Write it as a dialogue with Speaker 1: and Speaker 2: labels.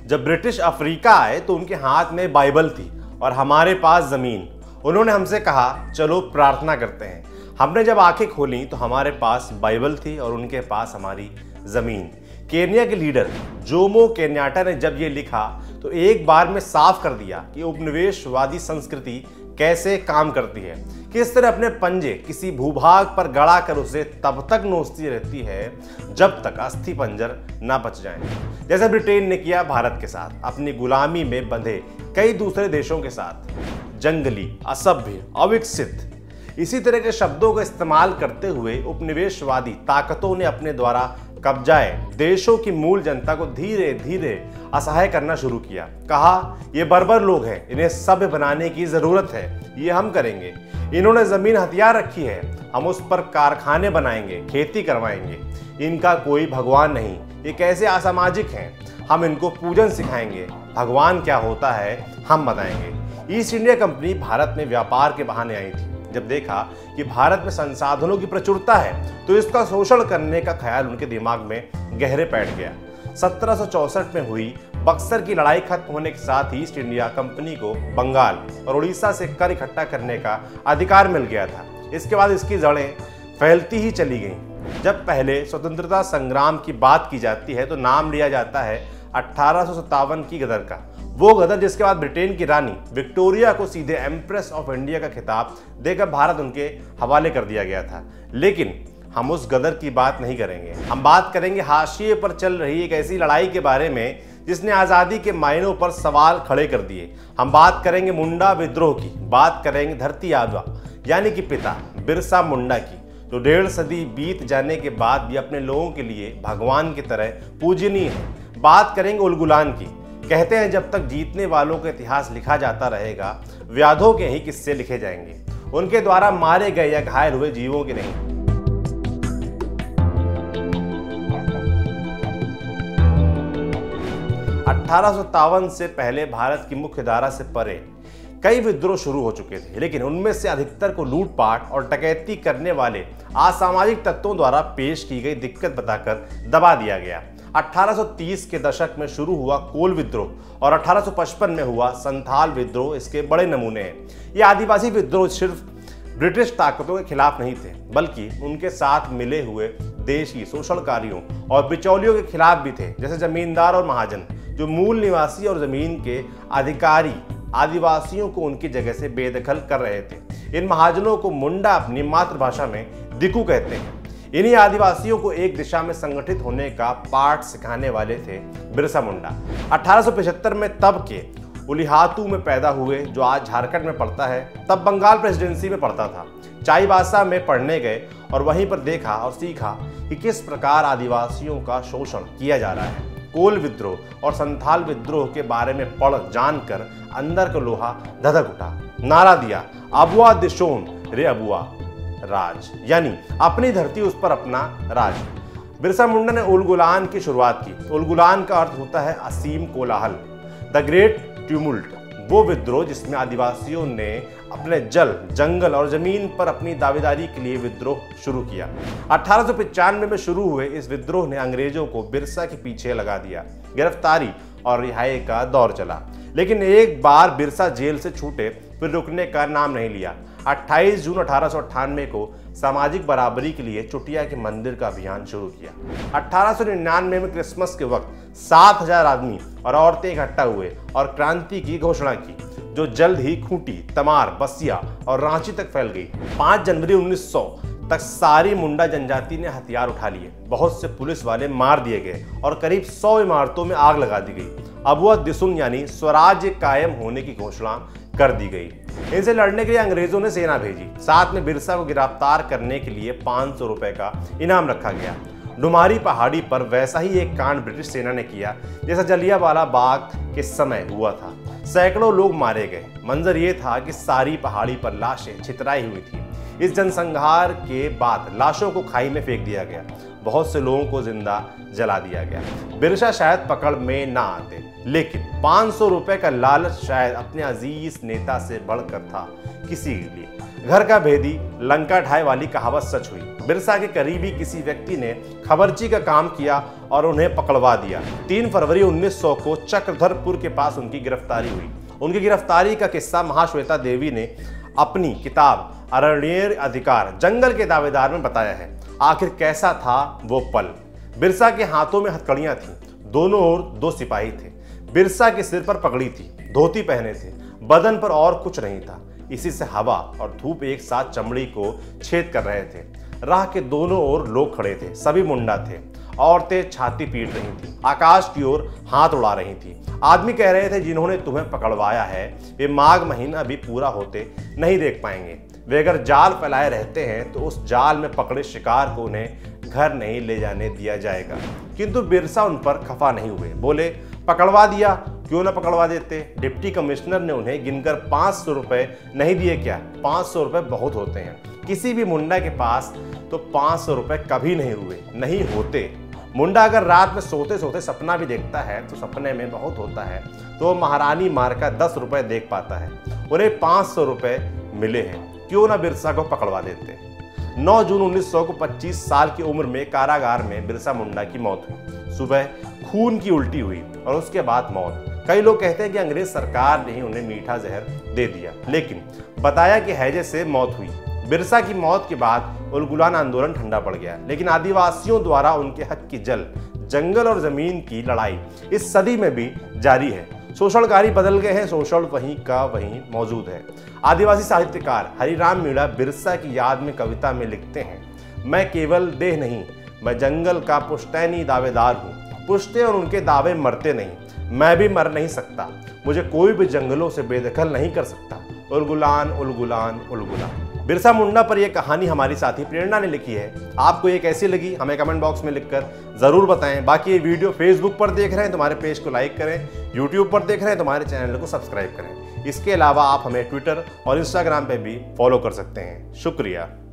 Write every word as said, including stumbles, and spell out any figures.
Speaker 1: जब British Africa आए तो उनके हाथ में बाइबल थी और हमारे पास ज़मीन। उन्होंने हमसे कहा चलो प्रार्थना करते हैं। हमने जब आंखें खोली तो हमारे पास बाइबल थी और उनके पास हमारी ज़मीन। केन्या के लीडर जोमो केन्याटा ने जब ये लिखा तो एक बार में साफ कर दिया कि उपनिवेशवादी संस्कृति कैसे काम करती है, किस तरह अपने पंजे किसी भूभाग पर गड़ा कर उसे तब तक नोचती रहती है जब तक अस्थि पंजर न बच जाए। जैसे ब्रिटेन ने किया भारत के साथ, अपनी गुलामी में बंधे कई दूसरे देशों के साथ। जंगली, असभ्य, अविकसित, इसी तरह के शब्दों का इस्तेमाल करते हुए उपनिवेशवादी ताकतों ने अपने द्वारा कब्जाए देशों की मूल जनता को धीरे धीरे असहाय करना शुरू किया। कहा ये बर्बर लोग हैं, इन्हें सभ्य बनाने की जरूरत है, ये हम करेंगे। इन्होंने जमीन हथियार रखी है, हम उस पर कारखाने बनाएंगे, खेती करवाएंगे। इनका कोई भगवान नहीं, ये कैसे असामाजिक हैं, हम इनको पूजन सिखाएंगे। भगवान क्या होता है हम बताएंगे। ईस्ट इंडिया कंपनी भारत में व्यापार के बहाने आई थी। जब देखा कि भारत में संसाधनों की प्रचुरता है तो इसका शोषण करने का ख्याल उनके दिमाग में गहरे बैठ गया। सत्रह सौ चौसठ में हुई बक्सर की लड़ाई खत्म होने के साथ ईस्ट इंडिया कंपनी को बंगाल और उड़ीसा से कर इकट्ठा करने का अधिकार मिल गया था। इसके बाद इसकी जड़ें फैलती ही चली गईं। जब पहले स्वतंत्रता संग्राम की बात की जाती है तो नाम लिया जाता है अठारह सौ सत्तावन की गदर का, वो गदर जिसके बाद ब्रिटेन की रानी विक्टोरिया को सीधे एम्प्रेस ऑफ इंडिया का खिताब देकर भारत उनके हवाले कर दिया गया था। लेकिन हम उस गदर की बात नहीं करेंगे। हम बात करेंगे हाशिए पर चल रही एक ऐसी लड़ाई के बारे में जिसने आज़ादी के मायनों पर सवाल खड़े कर दिए। हम बात करेंगे मुंडा विद्रोह की, बात करेंगे धरती आबा यानी कि पिता बिरसा मुंडा की, जो डेढ़ सदी बीत जाने के बाद भी अपने लोगों के लिए भगवान की तरह पूजनीय है। बात करेंगे उलगुलान की। कहते हैं जब तक जीतने वालों का इतिहास लिखा जाता रहेगा, व्याधों के ही किस्से लिखे जाएंगे, उनके द्वारा मारे गए या घायल हुए जीवों के नहीं। अठारह सौ सत्तावन से पहले भारत की मुख्य धारा से परे कई विद्रोह शुरू हो चुके थे, लेकिन उनमें से अधिकतर को लूटपाट और डकैती करने वाले असामाजिक तत्वों द्वारा पेश की गई दिक्कत बताकर दबा दिया गया। अठारह सौ तीस के दशक में शुरू हुआ कोल विद्रोह और अठारह सौ पचपन में हुआ संथाल विद्रोह इसके बड़े नमूने हैं। ये आदिवासी विद्रोह सिर्फ ब्रिटिश ताकतों के खिलाफ नहीं थे, बल्कि उनके साथ मिले हुए देशी शोषणकारियों और बिचौलियों के खिलाफ भी थे, जैसे जमींदार और महाजन, जो मूल निवासी और जमीन के अधिकारी आदिवासियों को उनकी जगह से बेदखल कर रहे थे। इन महाजनों को मुंडा अपनी मातृभाषा में दिकू कहते हैं। इन्हीं आदिवासियों को एक दिशा में संगठित होने का पाठ सिखाने वाले थे बिरसा मुंडा। अठारह सौ पचहत्तर में तब के उलिहातू में पैदा हुए, जो आज झारखंड में पड़ता है, तब बंगाल प्रेसिडेंसी में पड़ता था। चाईबासा में पढ़ने गए और वहीं पर देखा और सीखा कि किस प्रकार आदिवासियों का शोषण किया जा रहा है। कोल विद्रोह और संथाल विद्रोह के बारे में पढ़ जानकर अंदर का लोहा धधक उठा। नारा दिया, अबुआ दिशोन रे अबुआ राज, यानी अपनी धरती उस पर अपना राज। बिरसा मुंडा ने उलगुलान की शुरुआत की। उलगुलान का अर्थ होता है असीम कोलाहल, द ग्रेट ट्यूमुल्ट, वो विद्रोह जिसमें आदिवासियों ने अपने जल, जंगल और जमीन पर अपनी दावेदारी के लिए विद्रोह शुरू किया। अठारह सौ पचानवे में शुरू हुए इस विद्रोह ने अंग्रेजों को बिरसा के पीछे लगा दिया। गिरफ्तारी और रिहाई का दौर चला, लेकिन एक बार बिरसा जेल से छूटे फिर रुकने का नाम नहीं लिया। अट्ठाईस जून अठारह सौ अट्ठानवे को सामाजिक बराबरी के लिए चुटिया के मंदिर का अभियान शुरू किया। अठारह सौ निन्यानवे में क्रिसमस के वक्त सात हजार आदमी और औरतें इकट्ठा हुए और क्रांति की घोषणा की, जो जल्द ही खूंटी, तमार, बसिया और रांची तक फैल गई। पाँच जनवरी उन्नीस सौ तक सारी मुंडा जनजाति ने हथियार उठा लिए। बहुत से पुलिस वाले मार दिए गए और करीब सौ इमारतों में आग लगा दी गई। अबुआ दिसुन यानी स्वराज्य कायम होने की घोषणा कर दी गई। इनसे लड़ने के लिए अंग्रेजों ने सेना भेजी। साथ में बिरसा को गिरफ्तार करने के लिए पाँच सौ रुपए का इनाम रखा गया। डुमारी पहाड़ी पर वैसा ही एक कांड ब्रिटिश सेना ने किया जैसा जलियांवाला बाग के समय हुआ था। सैकड़ों लोग मारे गए। मंजर ये था कि सारी पहाड़ी पर लाशें छितराई हुई थी। इस जनसंहार के बाद लाशों को खाई में फेंक दिया गया। बहुत से लोगों को जिंदा जला दिया गया। बिरसा शायद पकड़ में ना आते, लेकिन पाँच सौ रुपए का लालच शायद अपने अजीज नेता से बढ़कर था किसी के लिए। घर का भेदी लंका ढाई वाली कहावत सच हुई। बिरसा के करीबी किसी व्यक्ति ने खबरची का काम किया और उन्हें पकड़वा दिया। तीन फरवरी उन्नीस सौ को चक्रधरपुर के पास उनकी गिरफ्तारी हुई। उनकी गिरफ्तारी का किस्सा महाश्वेता देवी ने अपनी किताब अरण्येर अधिकार जंगल के दावेदार में बताया है। आखिर कैसा था वो पल। बिरसा के हाथों में हथकड़ियां थीं, दोनों ओर दो सिपाही थे। बिरसा के सिर पर पगड़ी थी, धोती पहने थे, बदन पर और कुछ नहीं था। इसी से हवा और धूप एक साथ चमड़ी को छेद कर रहे थे। राह के दोनों ओर लोग खड़े थे, सभी मुंडा थे। औरतें छाती पीट रही थी, आकाश की ओर हाथ उड़ा रही थी। आदमी कह रहे थे, जिन्होंने तुम्हें पकड़वाया है वे माघ महीना अभी पूरा होते नहीं देख पाएंगे। वे अगर जाल फैलाए रहते हैं तो उस जाल में पकड़े शिकार को उन्हें घर नहीं ले जाने दिया जाएगा। किंतु बिरसा उन पर खफा नहीं हुए। बोले, पकड़वा दिया, क्यों ना पकड़वा देते। डिप्टी कमिश्नर ने उन्हें गिनकर पाँच सौ रुपये नहीं दिए क्या? पाँच सौ रुपये बहुत होते हैं। किसी भी मुंडा के पास तो पाँच सौ रुपये कभी नहीं हुए, नहीं होते। मुंडा अगर रात में सोते सोते सपना भी देखता है तो सपने में बहुत होता है, तो वो महारानी मार का दस रुपये देख पाता है। उन्हें पाँच सौ रुपये मिले हैं, क्यों ना बिरसा को पकड़वा देते। नौ जून उन्नीस सौ को पच्चीस साल की उम्र में कारागार में बिरसा मुंडा की मौत हुई। सुबह खून की उल्टी हुई और उसके बाद मौत। कई लोग कहते हैं कि अंग्रेज सरकार ने ही उन्हें मीठा जहर दे दिया, लेकिन बताया कि हैजे से मौत हुई। बिरसा की मौत के बाद उलगुलान आंदोलन ठंडा पड़ गया, लेकिन आदिवासियों द्वारा उनके हक की जल, जंगल और जमीन की लड़ाई इस सदी में भी जारी है। शोषणकारी बदल गए हैं, शोषण वहीं का वहीं मौजूद है। आदिवासी साहित्यकार हरिराम मीणा बिरसा की याद में कविता में लिखते हैं, मैं केवल देह नहीं, मैं जंगल का पुश्तैनी दावेदार हूँ। पुश्ते और उनके दावे मरते नहीं, मैं भी मर नहीं सकता। मुझे कोई भी जंगलों से बेदखल नहीं कर सकता। उलगुलान उलगुलान उलगुलान। बिरसा मुंडा पर यह कहानी हमारी साथी प्रेरणा ने लिखी है। आपको ये कैसी लगी हमें कमेंट बॉक्स में लिखकर ज़रूर बताएं। बाकी ये वीडियो फेसबुक पर देख रहे हैं तो हमारे पेज को लाइक करें, यूट्यूब पर देख रहे हैं तो हमारे चैनल को सब्सक्राइब करें। इसके अलावा आप हमें ट्विटर और इंस्टाग्राम पर भी फॉलो कर सकते हैं। शुक्रिया।